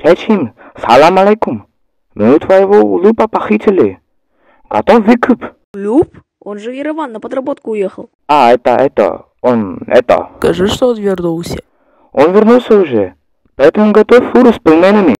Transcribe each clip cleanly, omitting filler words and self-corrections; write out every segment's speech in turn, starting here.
Чечим, салам алейкум. Мы у твоего Люпа похитили. Готов выкуп? Люб? Он же в Ереван на подработку уехал. Он. Скажи, что он вернулся. Он вернулся уже, поэтому готов фуру с пельменями.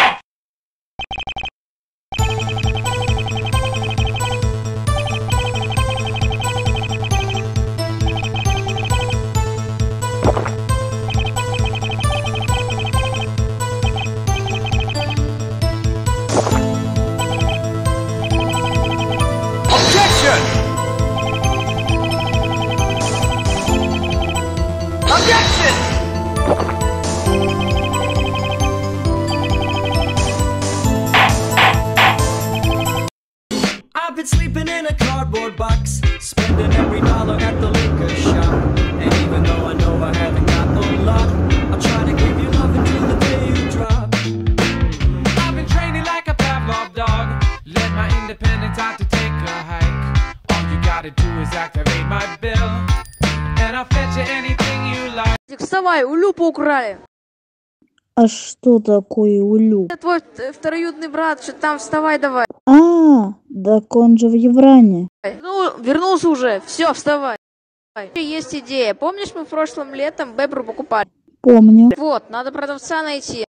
I've been sleeping in a cardboard box, spending every dollar at the liquor shop. And even though I know I haven't got a lot, I'll try to give you love until the day you drop. I've been training like a Pavlov dog, let my independent heart to take a hike. All you gotta do is activate my bill, and I'll fetch you anything you like. Вставай, у Люпа украли. А что такое улюб? Это твой второюдный брат, что там, вставай давай. Так он же в Евране. Ну, вернулся уже, все, вставай. Есть идея. Помнишь, мы прошлым летом бебру покупали? Помню. Вот, надо продавца найти.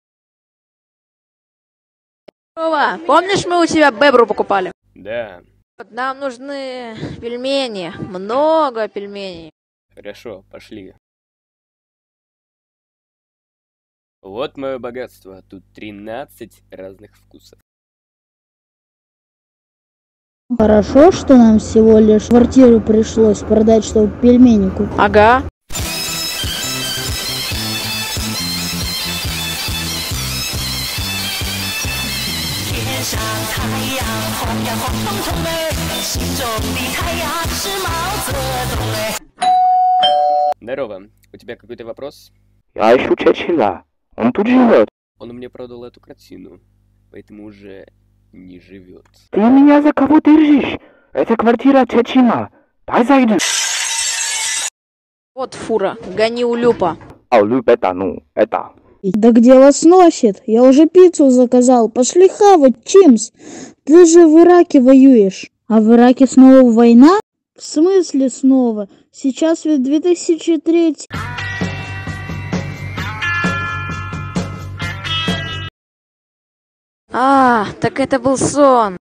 Вова, помнишь, мы у тебя бебру покупали? Да. Нам нужны пельмени, много пельменей. Хорошо, пошли. Вот мое богатство. Тут 13 разных вкусов. Хорошо, что нам всего лишь квартиру пришлось продать, чтобы пельмени купить. Ага. Здорово. У тебя какой-то вопрос? Я ищу Чечила. Он тут живет. Он мне продал эту картину, поэтому уже не живет. Ты меня за кого держишь? Это квартира Чечима. Дай зайду. Вот фура, гони у Люпа. Люп это. Да где вас носит? Я уже пиццу заказал. Пошли хавать, Чимс. Ты же в Ираке воюешь. А в Ираке снова война? В смысле снова? Сейчас ведь 2003. Так это был сон.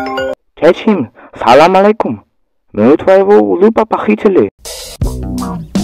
Чечим, салам алейкум. Мы у твоего Люпа похитили.